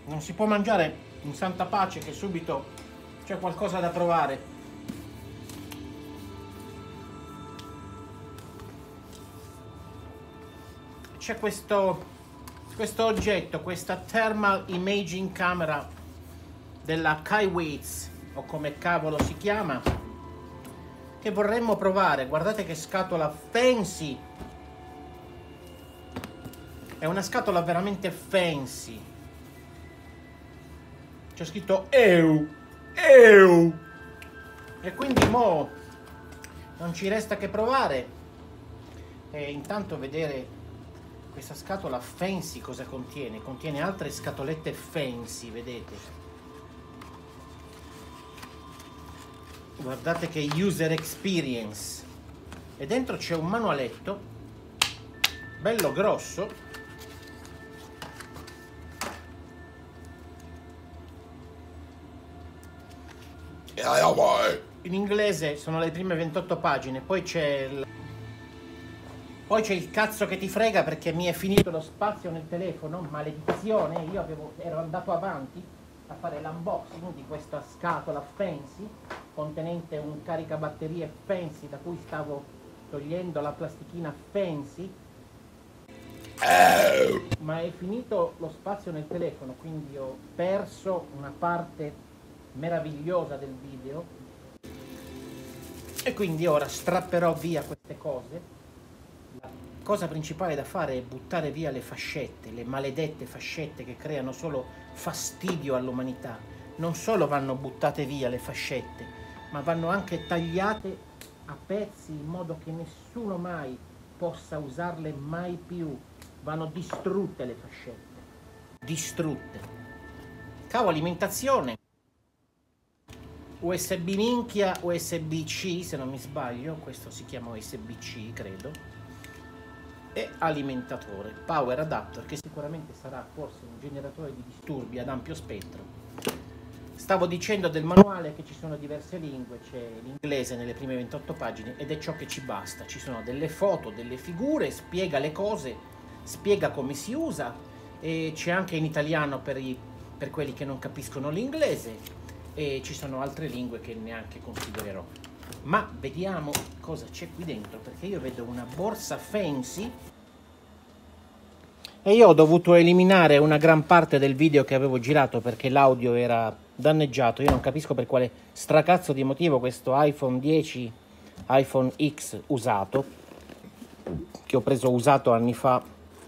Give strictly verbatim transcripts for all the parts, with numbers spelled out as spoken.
non si può mangiare in santa pace che subito c'è qualcosa da provare. C'è questo, questo oggetto, questa Thermal Imaging Camera della Kaiwitz, o come cavolo si chiama, che vorremmo provare. Guardate che scatola fancy! È una scatola veramente fancy. C'è scritto E U, E U, e quindi mo non ci resta che provare e intanto vedere questa scatola fancy cosa contiene. Contiene altre scatolette fancy, vedete? Guardate che user experience. E dentro c'è un manualetto bello grosso. In inglese sono le prime ventotto pagine, poi c'è il... poi c'è il cazzo che ti frega perché mi è finito lo spazio nel telefono, maledizione. Io avevo, ero andato avanti a fare l'unboxing di questa scatola fancy contenente un caricabatterie fancy da cui stavo togliendo la plastichina fancy, ma è finito lo spazio nel telefono, quindi ho perso una parte meravigliosa del video e quindi ora strapperò via queste cose. La cosa principale da fare è buttare via le fascette, le maledette fascette che creano solo fastidio all'umanità. Non solo vanno buttate via le fascette, ma vanno anche tagliate a pezzi in modo che nessuno mai possa usarle mai più. Vanno distrutte le fascette, distrutte. Cavo alimentazione, U S B minchia, U S B C se non mi sbaglio, questo si chiama U S B C credo, e alimentatore, power adapter, che sicuramente sarà forse un generatore di disturbi ad ampio spettro. Stavo dicendo del manuale che ci sono diverse lingue, c'è l'inglese nelle prime ventotto pagine ed è ciò che ci basta. Ci sono delle foto, delle figure, spiega le cose, spiega come si usa, e c'è anche in italiano per, i, per quelli che non capiscono l'inglese, e ci sono altre lingue che neanche considererò. Ma vediamo cosa c'è qui dentro, perché io vedo una borsa fancy e io ho dovuto eliminare una gran parte del video che avevo girato perché l'audio era danneggiato. Io non capisco per quale stracazzo di motivo questo iPhone dieci, iPhone X usato, che ho preso usato anni fa,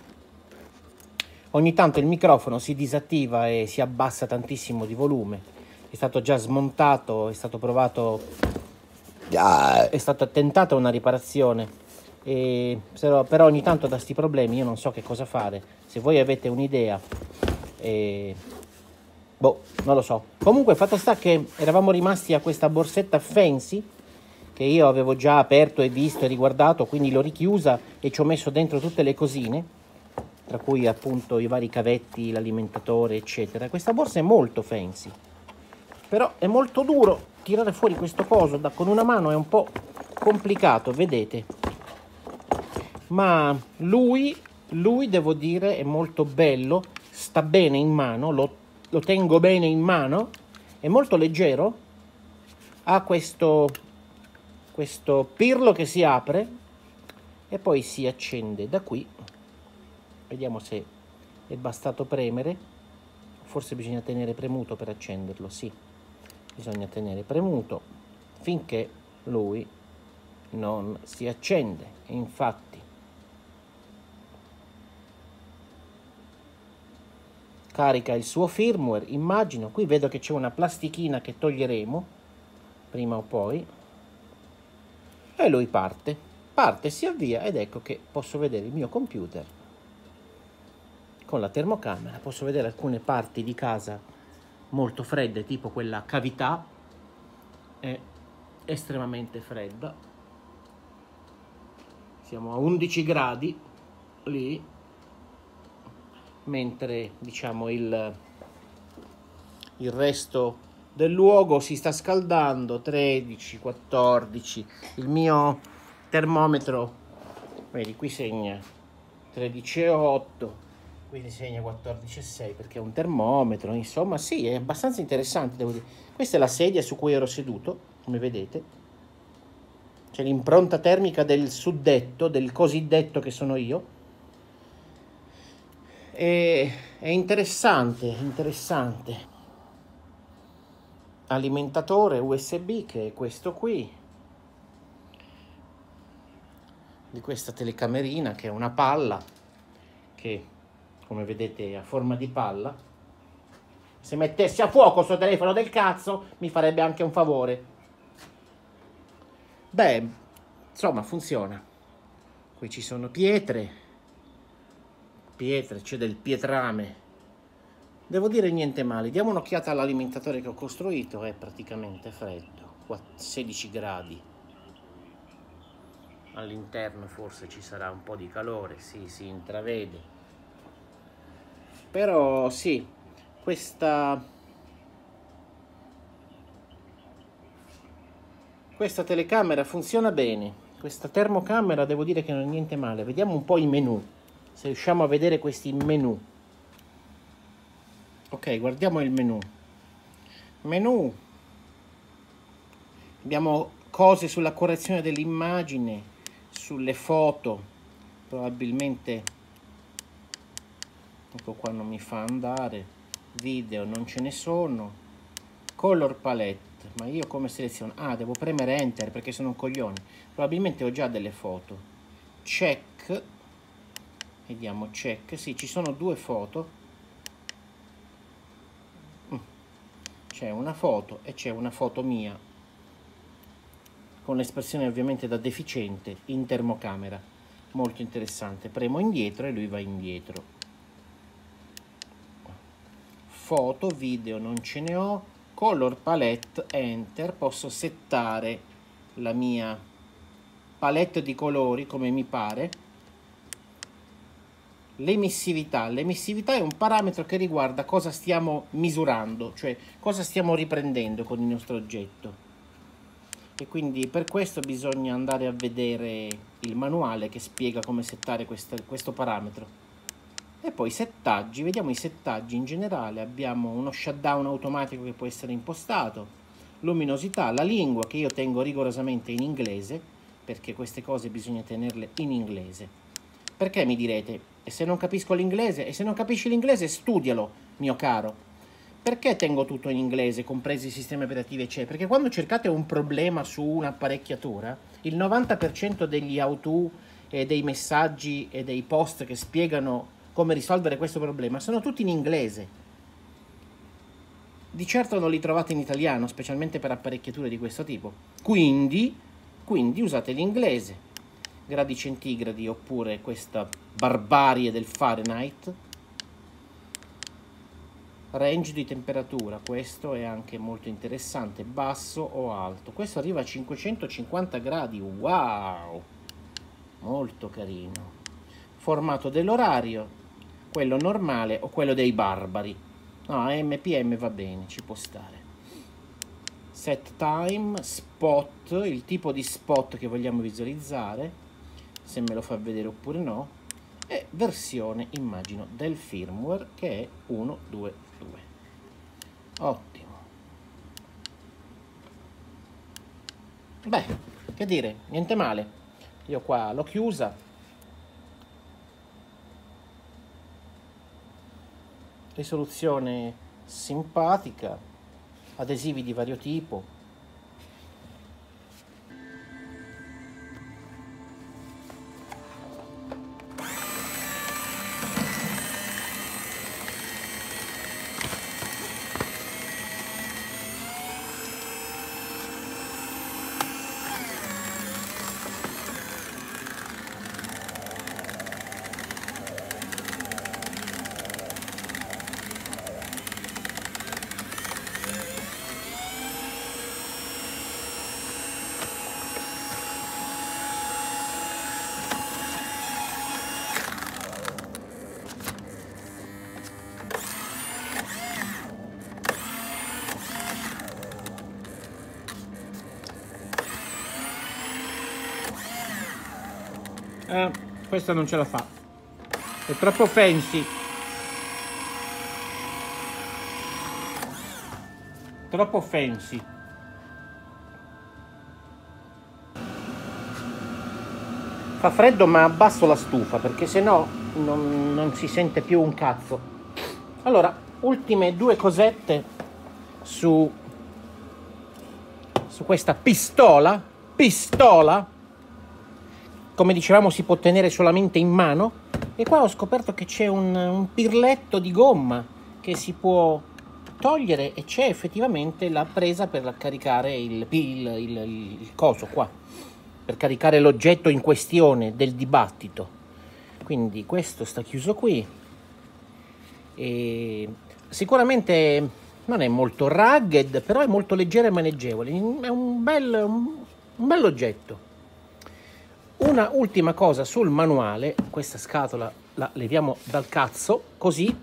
ogni tanto il microfono si disattiva e si abbassa tantissimo di volume. È stato già smontato, è stato provato, è stata tentata una riparazione, e però ogni tanto da sti problemi io non so che cosa fare. Se voi avete un'idea, eh, boh, non lo so. Comunque fatto sta che eravamo rimasti a questa borsetta fancy che io avevo già aperto e visto e riguardato, quindi l'ho richiusa e ci ho messo dentro tutte le cosine, tra cui appunto i vari cavetti, l'alimentatore eccetera. Questa borsa è molto fancy, però è molto duro tirare fuori questo coso da, con una mano, è un po' complicato, vedete, ma lui, lui devo dire è molto bello, sta bene in mano, lo, lo tengo bene in mano, è molto leggero, ha questo, questo pirlo che si apre e poi si accende da qui. Vediamo se è bastato premere, forse bisogna tenere premuto per accenderlo, sì. Bisogna tenere premuto finché lui non si accende. Infatti carica il suo firmware, immagino. Qui vedo che c'è una plastichina che toglieremo prima o poi e lui parte, parte, si avvia ed ecco che posso vedere il mio computer con la termocamera. Posso vedere alcune parti di casa molto fredde, tipo quella cavità è estremamente fredda, siamo a undici gradi lì, mentre diciamo il, il resto del luogo si sta scaldando, tredici, quattordici, il mio termometro, vedi qui segna tredici virgola otto, Qui segna quattordici virgola sei perché è un termometro, insomma sì, è abbastanza interessante, devo dire. Questa è la sedia su cui ero seduto, come vedete. C'è l'impronta termica del suddetto, del cosiddetto che sono io. E, è interessante, interessante. Alimentatore U S B, che è questo qui, di questa telecamerina che è una palla, che come vedete è a forma di palla. Se mettessi a fuoco questo telefono del cazzo mi farebbe anche un favore. Beh, insomma funziona. Qui ci sono pietre, pietre, c'è del pietrame. Devo dire niente male, diamo un'occhiata all'alimentatore che ho costruito, è praticamente freddo, sedici gradi. All'interno forse ci sarà un po' di calore, sì, si intravede. Però sì, questa, questa telecamera funziona bene. Questa termocamera devo dire che non è niente male. Vediamo un po' i menu, se riusciamo a vedere questi menu. Ok, guardiamo il menu. Menu. Abbiamo cose sulla correzione dell'immagine, sulle foto, probabilmente, ecco qua non mi fa andare, video non ce ne sono, color palette, ma io come seleziono? Ah, devo premere enter perché sono un coglione, probabilmente ho già delle foto. Check, vediamo check, sì, ci sono due foto. C'è una foto e c'è una foto mia con l'espressione ovviamente da deficiente in termocamera, molto interessante. Premo indietro e lui va indietro. Foto, video non ce ne ho, color palette, enter, posso settare la mia palette di colori come mi pare. L'emissività, l'emissività è un parametro che riguarda cosa stiamo misurando, cioè cosa stiamo riprendendo con il nostro oggetto. E quindi per questo bisogna andare a vedere il manuale che spiega come settare questo, questo parametro. E poi settaggi, vediamo i settaggi in generale. Abbiamo uno shutdown automatico che può essere impostato, luminosità, la lingua che io tengo rigorosamente in inglese, perché queste cose bisogna tenerle in inglese. Perché mi direte, e se non capisco l'inglese? E se non capisci l'inglese studialo, mio caro. Perché tengo tutto in inglese, compresi i sistemi operativi eccetera? Perché quando cercate un problema su un'apparecchiatura, il novanta per cento degli how-to e dei messaggi e dei post che spiegano come risolvere questo problema sono tutti in inglese. Di certo non li trovate in italiano, specialmente per apparecchiature di questo tipo. Quindi, quindi usate l'inglese. Gradi centigradi oppure questa barbarie del Fahrenheit. Range di temperatura, questo è anche molto interessante, basso o alto. Questo arriva a cinquecentocinquanta gradi, wow! Molto carino. Formato dell'orario, quello normale o quello dei barbari. No, M P M va bene, ci può stare. Set time, spot, il tipo di spot che vogliamo visualizzare, se me lo fa vedere oppure no, e versione, immagino, del firmware che è uno due due. Ottimo. Beh, che dire, niente male. Io qua l'ho chiusa. Risoluzione simpatica, adesivi di vario tipo. Eh, questa non ce la fa, è troppo fancy, troppo fancy. Fa freddo, ma abbasso la stufa perché sennò non, non si sente più un cazzo. Allora, ultime due cosette su, su questa pistola. Pistola, come dicevamo, si può tenere solamente in mano. E qua ho scoperto che c'è un, un pirletto di gomma che si può togliere e c'è effettivamente la presa per caricare il, il, il, il coso qua, per caricare l'oggetto in questione del dibattito. Quindi questo sta chiuso qui e sicuramente non è molto rugged, però è molto leggero e maneggevole, è un bel, un, un bel oggetto. Una ultima cosa sul manuale: questa scatola la leviamo dal cazzo, così,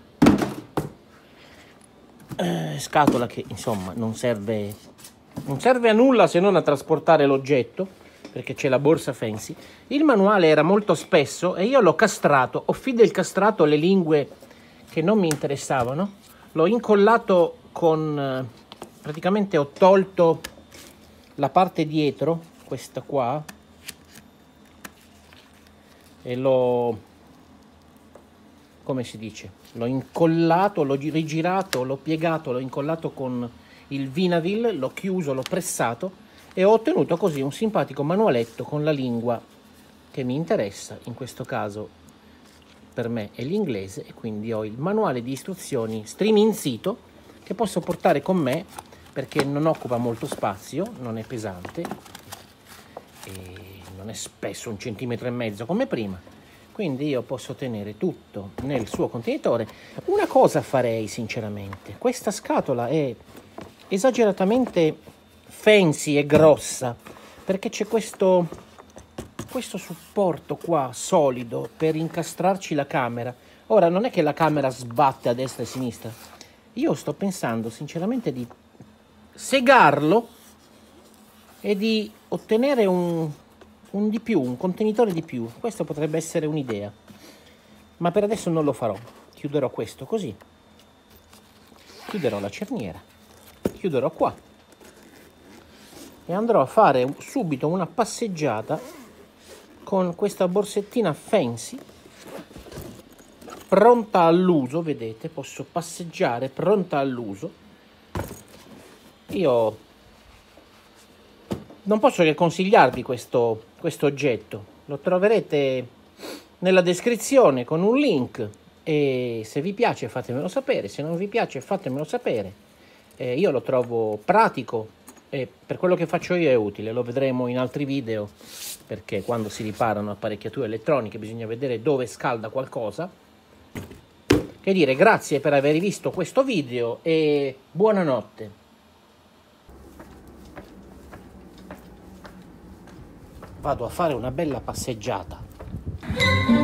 eh, scatola che insomma non serve, non serve a nulla se non a trasportare l'oggetto, perché c'è la borsa fancy. Il manuale era molto spesso e io l'ho castrato, ho fidel castrato le lingue che non mi interessavano, l'ho incollato con, praticamente ho tolto la parte dietro, questa qua, e l'ho, come si dice, l'ho incollato, l'ho rigirato, l'ho piegato, l'ho incollato con il Vinavil, l'ho chiuso, l'ho pressato e ho ottenuto così un simpatico manualetto con la lingua che mi interessa. In questo caso per me è l'inglese e quindi ho il manuale di istruzioni streaming sito che posso portare con me perché non occupa molto spazio, non è pesante e non è spesso un centimetro e mezzo come prima, quindi io posso tenere tutto nel suo contenitore. Una cosa farei sinceramente: questa scatola è esageratamente fancy e grossa perché c'è questo questo supporto qua solido per incastrarci la camera. Ora non è che la camera sbatte a destra e a sinistra, io sto pensando sinceramente di segarlo e di ottenere un un di più, un contenitore di più. Questo potrebbe essere un'idea, ma per adesso non lo farò. Chiuderò questo così, chiuderò la cerniera, chiuderò qua e andrò a fare subito una passeggiata con questa borsettina fancy pronta all'uso. Vedete, posso passeggiare pronta all'uso. Io non posso che consigliarvi questo, questo oggetto, lo troverete nella descrizione con un link e se vi piace fatemelo sapere, se non vi piace fatemelo sapere. Eh, io lo trovo pratico e per quello che faccio io è utile, lo vedremo in altri video perché quando si riparano apparecchiature elettroniche bisogna vedere dove scalda qualcosa. Che dire, grazie per aver visto questo video e buonanotte. Vado a fare una bella passeggiata.